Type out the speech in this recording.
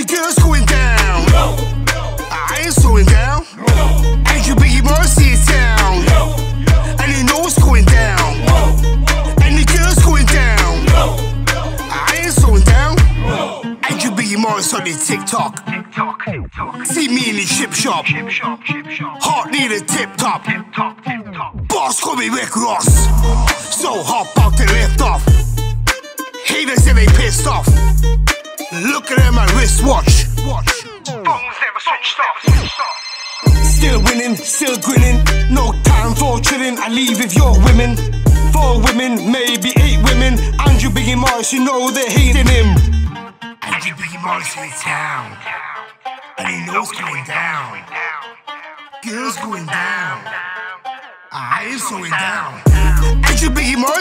Any girls going down? I ain't slowing down. Andrew Biggie Morrissey is town. And you know what's going down. Any girls going down? I ain't slowing down. Andrew Biggie Morrissey on the TikTok. See me in the chip shop. Heart need a tip top. Boss call me Rick Ross. So hop out to lift off. Haters say they pissed off. Look at my wristwatch. Phones never switched off. Still winning, still grinning. No time for chilling. I leave with your women. 4 women, maybe 8 women. Andrew Biggie Morrissey, you know they're hating him. Andrew Biggie Morrissey in town. And he knows going down. Girls going down. I ain't slowing down. Andrew Biggie Morrissey.